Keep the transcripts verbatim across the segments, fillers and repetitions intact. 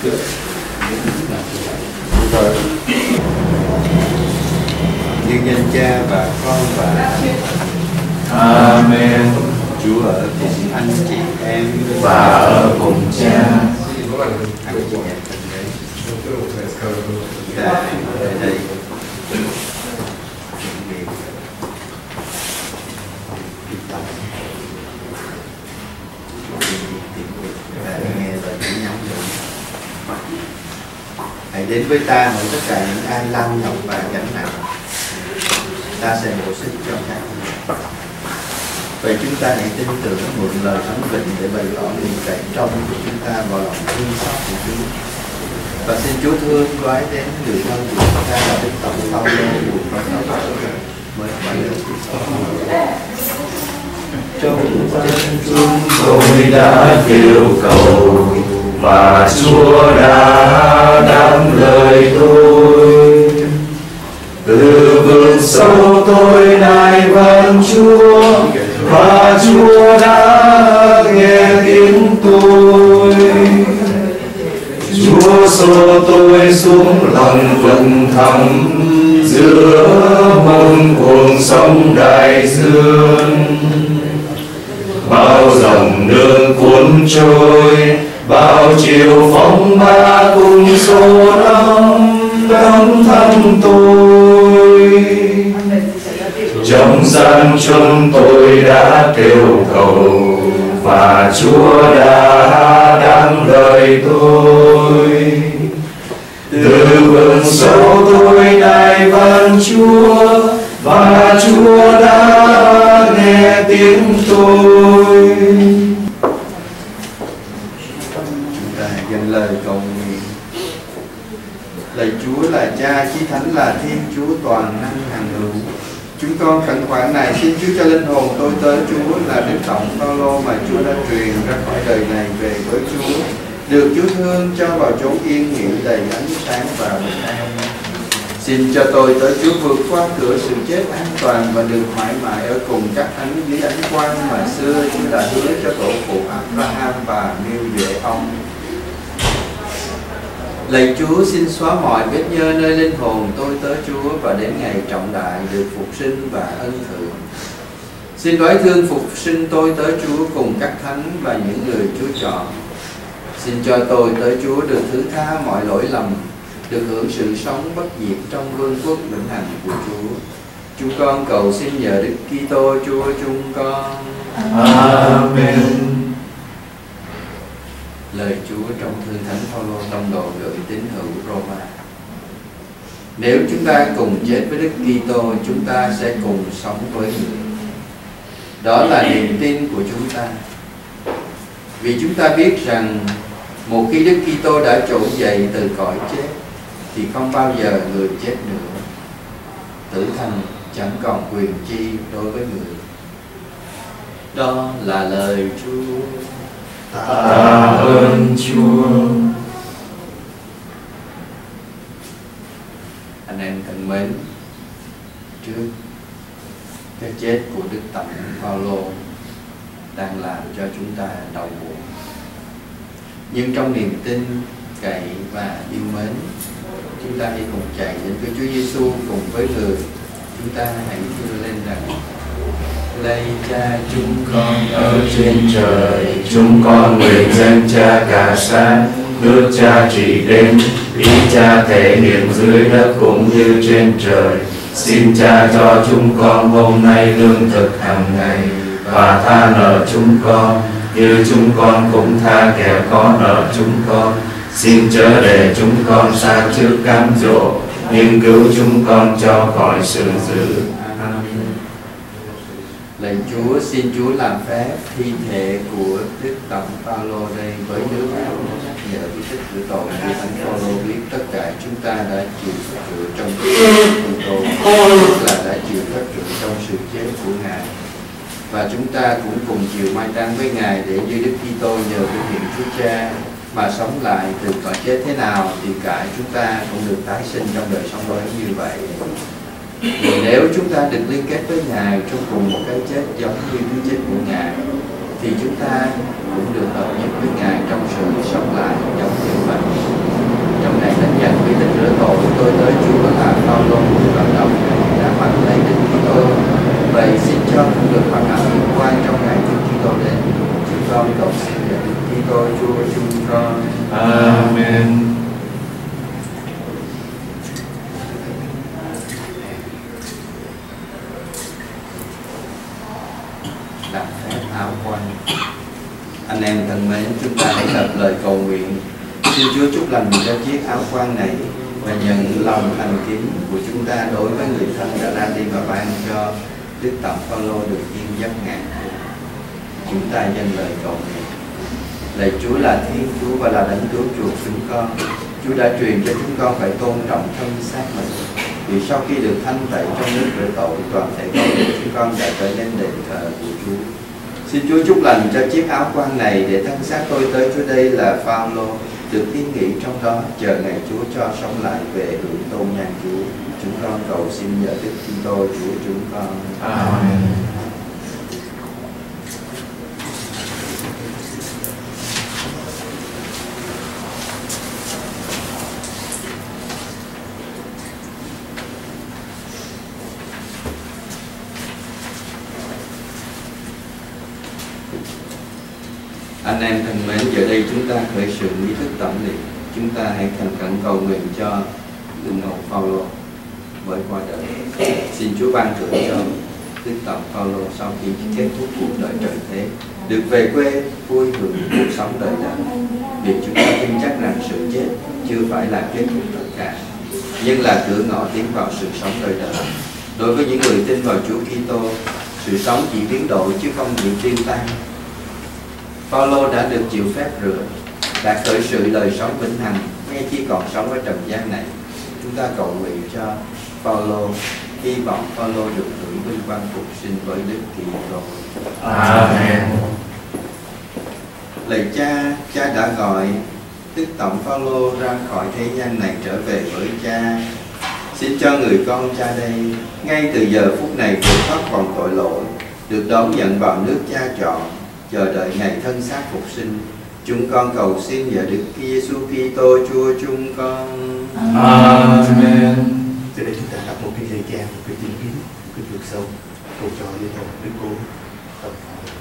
Rồi. Nhân danh Cha và Con và Amen. Chúa ở cùng anh chị em và ở cùng Cha. Anh chị em thân mến, ta ở đây nghe lời Chúa nhắn nhủ. Hãy đến với ta với tất cả những ai lao nhọc và gánh nặng, ta sẽ bổ sức cho các bạn. Vậy chúng ta hãy tin tưởng mượn lời thánh vịnh để bày tỏ niềm cậy trong của chúng ta vào lòng thương xót của Chúa. Và xin Chúa thương gói đến người thân của chúng ta là Đức Tổng Phaolô buồn có sáu mới quay được Trong chúng tôi đã kêu cầu và Chúa đã đáp lời tôi. Từ vực sâu tôi nài van Chúa và Chúa đã nghe tiếng tôi. Chúa xô tôi xuống lòng vực thẳm giữa muôn cuồng sóng đại dương. Bao dòng nước cuốn trôi, bao chiều phong ba cùng số năm đắm thăm tôi. Trong gian chốn tôi đã kêu cầu và Chúa đã đáp lời tôi. Từ vực sâu tôi nài van Chúa và Chúa đã nghe tiếng tôi. Chúng ta dâng lời cầu nguyện. Lạy Chúa là Cha, Chí Thánh là Thiên Chúa toàn năng hằng hữu. Chúng con khẩn khoản này xin Chúa cho linh hồn tôi tới Chúa là Đức Tổng Phaolô mà Chúa đã truyền ra khỏi đời này về với Chúa, được Chúa thương cho vào chốn yên nghỉ đầy ánh sáng và bình an. Xin cho tôi tới Chúa vượt qua cửa sự chết an toàn và được mãi mãi ở cùng các thánh dưới ánh quang mà xưa Chúa đã hứa cho tổ phụ Abraham và nêu dễ ông. Lạy Chúa, xin xóa mọi vết nhơ nơi linh hồn tôi tới Chúa và đến ngày trọng đại được phục sinh và ân thượng. Xin đoái thương phục sinh tôi tới Chúa cùng các thánh và những người Chúa chọn. Xin cho tôi tới Chúa được thứ tha mọi lỗi lầm, được hưởng sự sống bất diệt trong vương quốc vĩnh hằng của Chúa. Chúng con cầu xin nhờ Đức Kitô Chúa chúng con. Amen. Lời Chúa trong thư Thánh Phaolô tông đồ gửi tín hữu Roma. Nếu chúng ta cùng chết với Đức Kitô, chúng ta sẽ cùng sống với người. Đó là niềm tin của chúng ta. Vì chúng ta biết rằng một khi Đức Kitô đã trỗi dậy từ cõi chết, thì không bao giờ người chết nữa. Tử thần chẳng còn quyền chi đối với người. Đó là lời Chúa. Tạ ơn Chúa. Anh em thân mến, trước cái chết của Đức Tổng Phaolô đang làm cho chúng ta đau buồn, nhưng trong niềm tin, cậy và yêu mến, chúng ta hãy cùng chạy đến với Chúa Giêsu cùng với người. Chúng ta hãy thưa lên rằng: Lạy Cha chúng con Ở trên trời, chúng con nguyện dâng Cha cả sáng, nước Cha trị đến, ý Cha thể hiện dưới đất cũng như trên trời. Xin Cha cho chúng con hôm nay lương thực hàng ngày, và tha nợ chúng con như chúng con cũng tha kẻ có nợ chúng con. Xin chớ để chúng con sa trước cám dỗ, nhưng cứu chúng con cho khỏi sự dữ. Lạy Chúa, xin Chúa làm phép thi thể của Đức Tổng Phaolô đây với nước áo, nhờ cái tích của tội như Thánh Phaolô biết tất cả chúng ta đã chịu phép rửa trong Kitô, tức là đã chịu phép rửa trong sự chết của Ngài, và chúng ta cũng cùng chịu mai táng với Ngài để như Đức Kitô nhờ cái hiện Chúa Cha mà sống lại từ cõi chết thế nào, thì cả chúng ta cũng được tái sinh trong đời sống mới như vậy. Vì nếu chúng ta được liên kết với Ngài trong cùng một cái chết giống như cái chết của Ngài, thì chúng ta cũng được hợp nhất với Ngài trong sự sống lại giống như vậy. Trong này lãnh nhận quy định rửa tội, tôi tới Chúa là Phaolô và đọc đã mặc lấy Đức Kitô. Vậy xin cho cũng được mặc áo liên quan trong ngày Đức Kitô đến. Chúng con cầu xin Đức Kitô Chúa chúng con. Amen. Đặt phép áo quan. Anh em thân mến, chúng ta hãy lập lời cầu nguyện. Xin Chúa chúc lành cho chiếc áo quan này và nhận lòng thành kính của chúng ta đối với người thân đã ra đi và ban cho Đức Tổng Phaolô được yên giấc ngàn. Chúng ta dâng lời cầu nguyện. Lạy Chúa là Thiên Chúa và là Đấng cứu chuộc chúng con. Chúa đã truyền cho chúng con phải tôn trọng thân xác mình. Vì sau khi được thanh tẩy trong nước rửa tội, toàn thể con của chúng con đã trở nên đền thờ của Chúa. Xin Chúa chúc lành cho chiếc áo quan này để thân xác tôi tới Chúa đây là Phaolô được yên nghỉ trong đó, chờ ngày Chúa cho sống lại về hưởng tôn nhan Chúa. Chúng con cầu xin nhờ Đức Kitô Chúa chúng con. Amen. Anh em thân mến, giờ đây chúng ta khởi sự nghi thức tẩm liệm. Chúng ta hãy thành khẩn cầu nguyện cho linh hồn Phaolô mới qua đời. Xin Chúa ban thưởng cho Đức Tổng Phaolô sau khi kết thúc cuộc đời trần thế được về quê vui hưởng cuộc sống đời đời. Vì chúng ta tin chắc rằng sự chết chưa phải là kết thúc tất cả, nhưng là cửa ngõ tiến vào sự sống đời đời. Đối với những người tin vào Chúa Kitô, sự sống chỉ biến đổi chứ không bị tiêu tan. Phaolô đã được chịu phép rửa, đã khởi sự lời sống vĩnh hằng, ngay khi còn sống ở trần gian này. Chúng ta cầu nguyện cho Phaolô, hy vọng Phaolô được hưởng vinh quang phục sinh với Đức Kitô. Amen. Lạy Cha, Cha đã gọi Đức Tổng Phaolô ra khỏi thế gian này trở về với Cha. Xin cho người con Cha đây, ngay từ giờ phút này vượt thoát khỏi tội lỗi, được đón nhận vào nước Cha chọn, chờ đợi ngày thân xác phục sinh. Chúng con cầu xin nhờ Đức Giêsu Kitô Chúa chúng con. Amen. Từ đây chúng ta đọc một cái lời cha, một cái tiếng kiến, một cái vượt sâu, cầu cho linh hồn Đức Cố tập hội.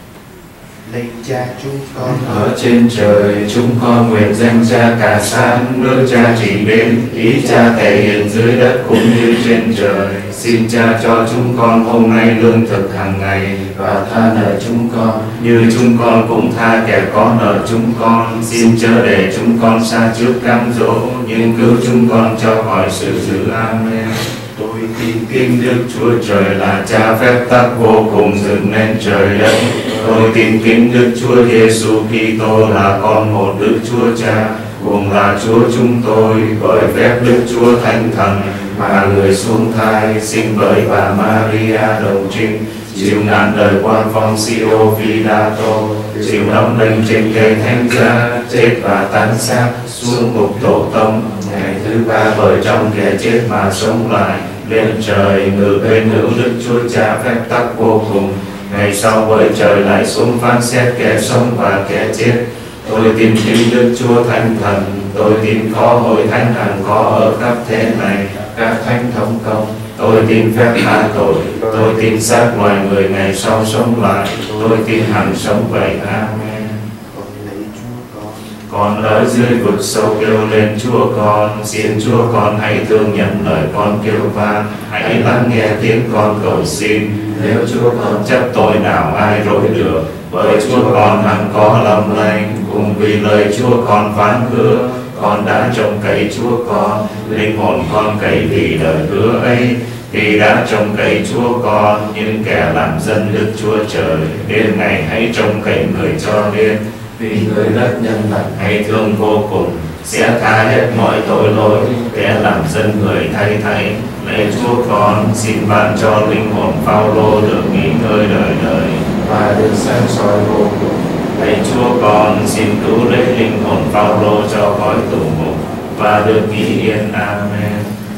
Lạy Cha chúng con Ở trên trời, chúng con nguyện danh Cha cả sáng, nước Cha chỉ đến, ý Cha thể hiện dưới đất cũng như trên trời. Xin Cha cho chúng con hôm nay lương thực hàng ngày và tha nợ chúng con, như chúng con cũng tha kẻ có nợ chúng con. Xin chớ để chúng con sa trước cám dỗ, nhưng cứu chúng con cho khỏi sự dữ. Amen. Tôi tin kính Đức Chúa Trời là Cha phép tắc vô cùng dựng nên trời đất. Tôi tin kính Đức Chúa Giêsu Kitô là con một Đức Chúa Cha, cùng là Chúa chúng tôi, bởi phép Đức Chúa Thánh Thần mà người xuống thai, sinh bởi bà Maria đồng trinh, chịu nạn đời quan phong Sio Phi-la-tô, chịu đóng đinh trên cây thánh giá, chết và tán xác, xuống ngục tổ tông, ngày thứ ba bởi trong kẻ chết mà sống lại, lên trời ngự bên hữu Đức Chúa Cha phép tắc vô cùng. Ngày sau bởi trời lại xuống phán xét kẻ sống và kẻ chết. Tôi tin kính Đức Chúa Thánh Thần, tôi tin có hội thánh hằng có ở khắp thế này, các thánh thống công. Tôi tin phép tha tội, tôi tin xác loài người ngày sau sống lại, tôi tin hằng sống vậy. Amen. con lạy Chúa con. Con ở dưới vực sâu kêu lên Chúa con, xin Chúa con hãy thương nhận lời con kêu van, hãy lắng nghe tiếng con cầu xin. Nếu Chúa con chấp tội nào ai rối được, bởi Chúa con hằng có lòng lành, cùng vì lời Chúa con phán hứa, con đã trông cậy Chúa con, linh hồn con cậy vì lời hứa ấy. Khi đã trông cậy Chúa con, những kẻ làm dân Đức Chúa Trời, đến ngày hãy trông cậy người cho nên, vì người rất nhân lành hay thương vô cùng, sẽ tha hết mọi tội lỗi, kẻ làm dân người thay thay. Lạy Chúa con, xin ban cho linh hồn Phaolô được nghỉ ngơi đời đời và được sáng soi vô cùng. Lạy Chúa con, xin cứu lấy linh hồn Phaolô cho khỏi tù ngục và được nghỉ yên. Amen.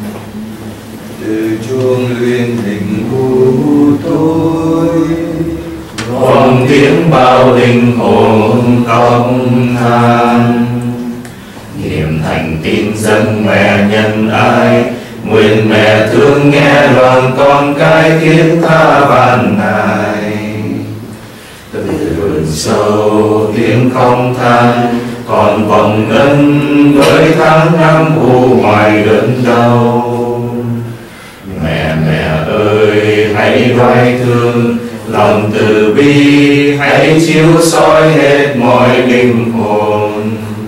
Từ chuông luyện hình của tôi, Vòng tiếng bao linh hồn công than. Niềm thành tín dâng mẹ nhân ái, nguyện mẹ thương nghe đoàn con cái thiết tha van nài. Từ vườn sâu tiếng không than, còn vòng ân với tháng năm u hoài đớn đau. Mẹ mẹ ơi hãy đoái thương, lòng từ bi hãy chiếu soi hết mọi linh hồn.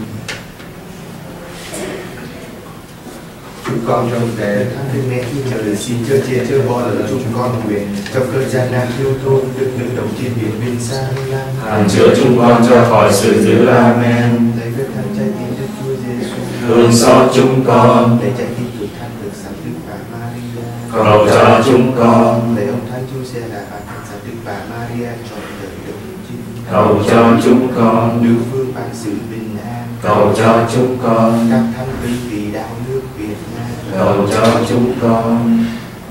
Chúng con trong thể thánh Đức Mẹ Chúa Trời xin chớ che chớ bo lỡ chúng con nguyện trong cơn gian nan thiếu thốn được nước đồng trên biển bên xa Lam. Hằng chữa chúng con cho khỏi sự dữ. Amen. Lạy với thánh trái tim Đức Chúa Giêsu, Thương xót chúng con, lạy trái tim tự thánh được sáng Đức Bà Maria, cầu cho chúng con, lạy ông Thánh Giuse là bạn thánh sáng Đức Bà Maria trọn đời đồng chinh, cầu cho chúng con, nữ vương ban sự bình an, cầu cho chúng con, các thánh vị vì đạo nước Việt Nam, cầu cho chúng con.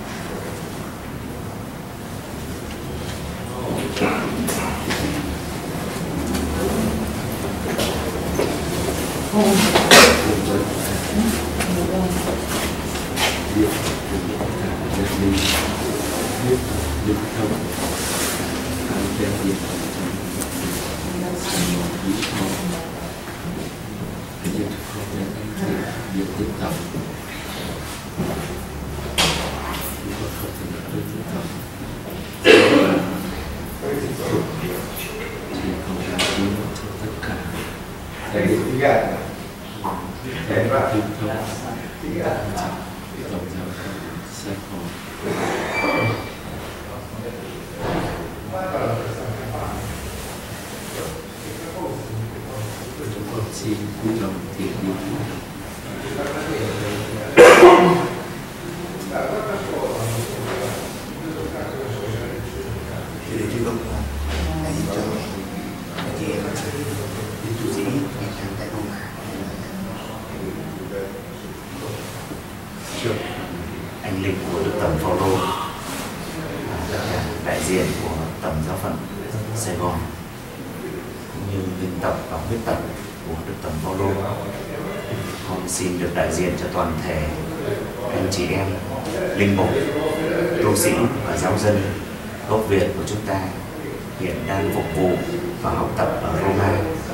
Anh linh của Đức Tổng Phaolô, tất cả đại diện của Tổng giáo phận Sài Gòn, cũng như linh tập và huyết tập của Đức Tổng Phaolô, con xin được đại diện cho toàn thể anh chị em linh mục, tu sĩ và giáo dân gốc Việt của chúng ta hiện đang phục vụ và học tập ở Roma,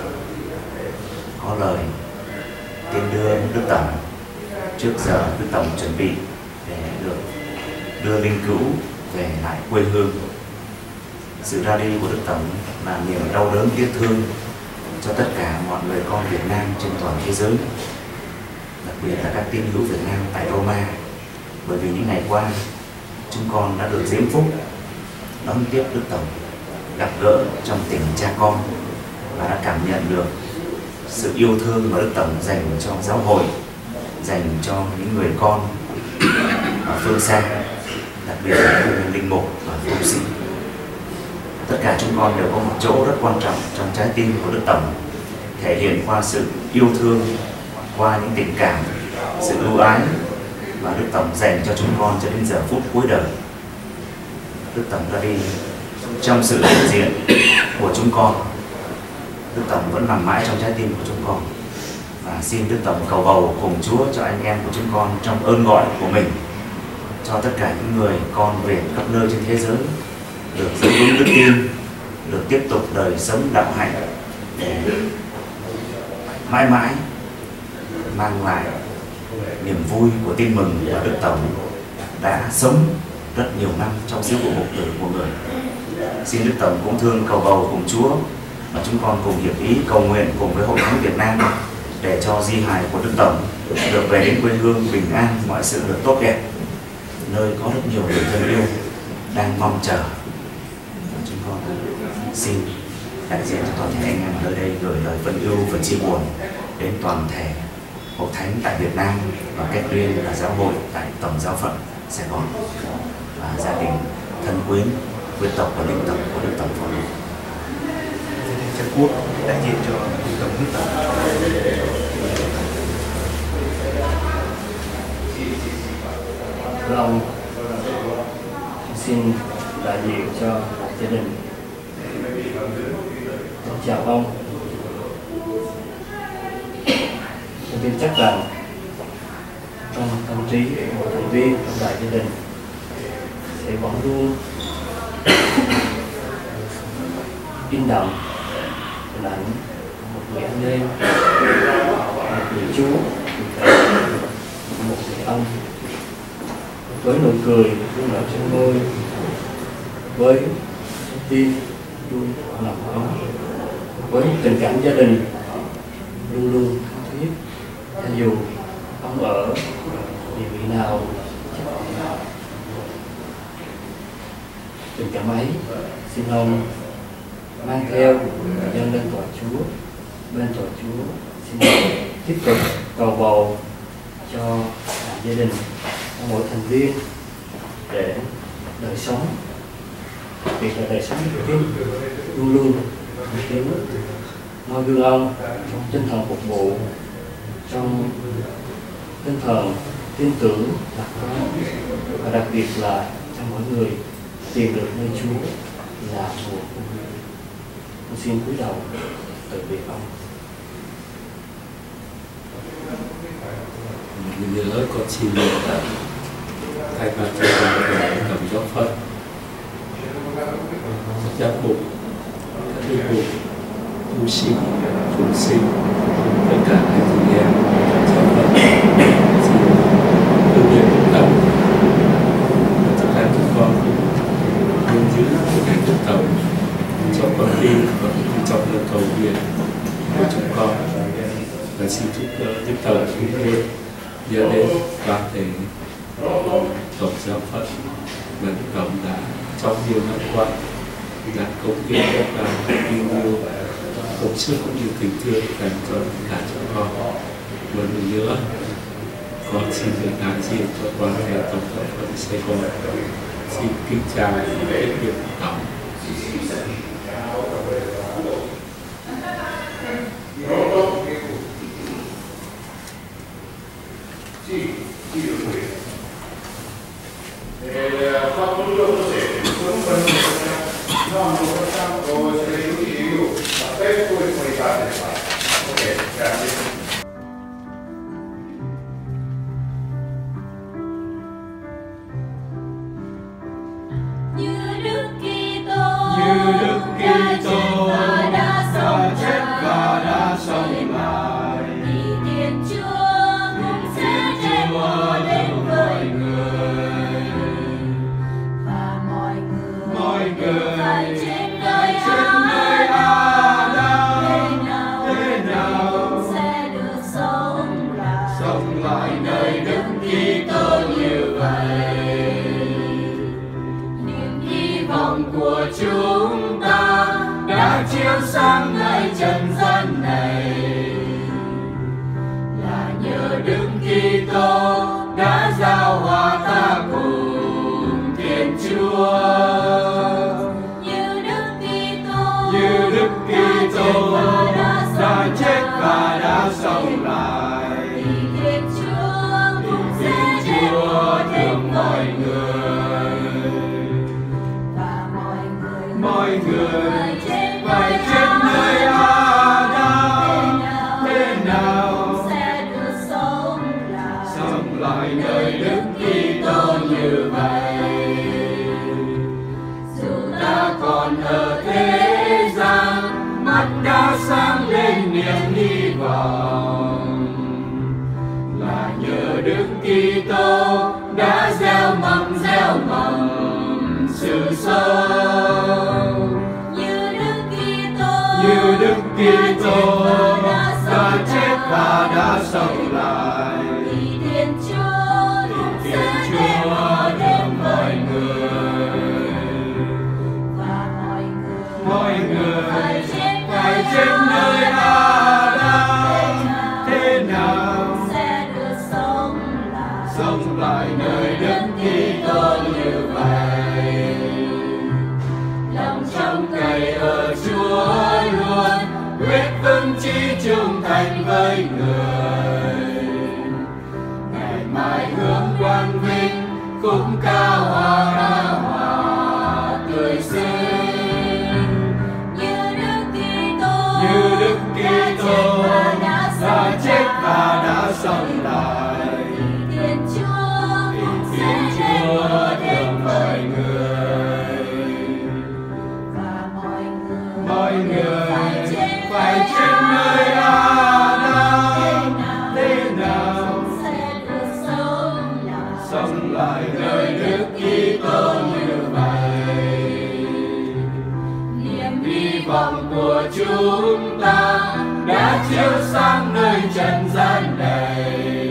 có lời tiến đưa Đức Tổng trước giờ Đức Tổng chuẩn bị để được đưa linh cữu về lại quê hương. Sự ra đi của Đức Tổng là niềm đau đớn tiếc thương cho tất cả mọi người con Việt Nam trên toàn thế giới, đặc biệt là các tín hữu Việt Nam tại Roma, bởi vì những ngày qua chúng con đã được diễm phúc đón tiếp Đức Tổng, gặp gỡ trong tình cha con và đã cảm nhận được sự yêu thương mà Đức Tổng dành cho giáo hội, dành cho những người con ở phương xa, đặc biệt là những linh mục và tu sĩ. Tất cả chúng con đều có một chỗ rất quan trọng trong trái tim của Đức Tổng, thể hiện qua sự yêu thương, qua những tình cảm, sự ưu ái mà Đức Tổng dành cho chúng con cho đến giờ phút cuối đời. Đức Tổng ra đi trong sự hiện diện của chúng con. Đức Tổng vẫn nằm mãi trong trái tim của chúng con, và xin Đức Tổng cầu bầu cùng Chúa cho anh em của chúng con trong ơn gọi của mình, cho tất cả những người con Việt khắp nơi trên thế giới được giữ vững đức tin, được tiếp tục đời sống đạo hạnh để mãi mãi mang lại niềm vui của tin mừng và Đức Tổng đã sống rất nhiều năm trong sứ vụ mục tử của người. Xin Đức Tổng cũng thương cầu bầu cùng Chúa và chúng con cùng hiệp ý cầu nguyện cùng với Hội Thánh Việt Nam để cho di hài của Đức Tổng được về đến quê hương bình an, mọi sự được tốt đẹp, nơi có rất nhiều người thân yêu đang mong chờ. Chúng con xin đại diện cho toàn thể anh em ở nơi đây gửi lời phân ưu và chia buồn đến toàn thể Hội Thánh tại Việt Nam và kết duyên là giáo hội tại Tổng giáo phận Sài Gòn và gia đình thân quyến, quyến tộc và linh tộc của Đức Tổng Phaolô. Cha Quốc đại diện cho Đức Tổng huyết tập. Thưa ông, xin đại diện cho gia đình Con chào ông. Tôi tin chắc rằng trong tâm trí của một thành viên trong đại gia đình sẽ vẫn luôn in đậm hình ảnh một người anh em, một người chú, một người ông với nụ cười luôn nở trên môi, với tim luôn nằm ấm, với tình cảm gia đình luôn luôn thân thiết. Cho dù ông ở địa vị nào, tình cảm ấy xin ông mang theo dâng lên tòa Chúa. Bên tòa Chúa xin ông tiếp tục cầu bầu cho gia đình, cho mỗi thành viên để đời sống, đặc biệt là đời sống đức tin luôn luôn tiến noi gương ông trong tinh thần phục vụ, trong tinh thần tin tưởng lạc quan, và đặc biệt là cho mỗi người tìm được nơi Chúa là mùa của người. Con xin cúi đầu từ biệt ông. Mình nhớ con xin được thay mặt cho con để cầm giáo Phật, các giám mục, các linh mục, tu sĩ, chúng sinh, tất cả các chị em giáo Phật xin tự nhiên đức tâm và tất cả chúng con luôn giữ cái đức tâm cho con tin và trong lời cầu nguyện của chúng con, và xin chúc đức tâm chúng tôi nhớ đến toàn thể tổng giáo Phật mà Đức Tổng đã trong nhiều năm qua đã cống hiến rất là yêu yêu công sức cũng như tình thương dành cho tất cả chúng con. Một lần nữa con xin được đại diện cho toàn thể tổng giáo Phật Sài Gòn xin kính chào lễ Đức Tổng. Như vọng của chúng ta đã chiếu sáng nơi trần gian này,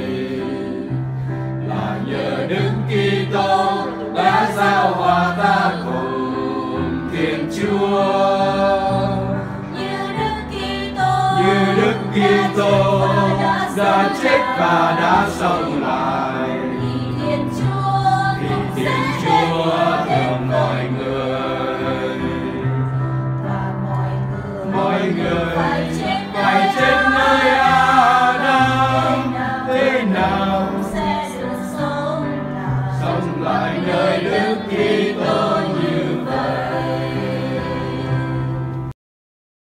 là nhờ Đức Kitô đã giao hòa ta cùng Thiên Chúa. Như Đức Kitô đã chết và đã sống lại,